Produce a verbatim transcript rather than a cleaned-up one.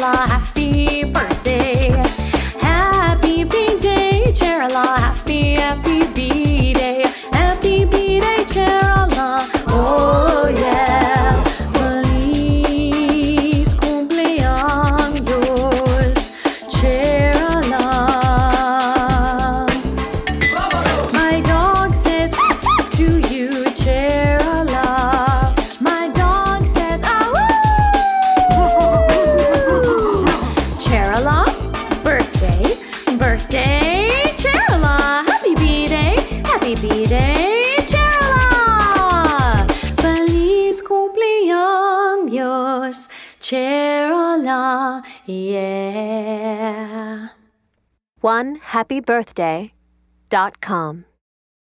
Cherala, happy birthday. Happy B-Day, Cherala, happy, happy B-Day. Happy B-Day, Cherala, oh yeah. Feliz cumpleaños, Cherala. My dog says to you, Cherala. My dog says, ah woo! Cherala, birthday, birthday, Cherala. Happy B-Day, happy B-Day, Cherala. Feliz cumpleaños, Cherala, yeah. one happy birthday dot com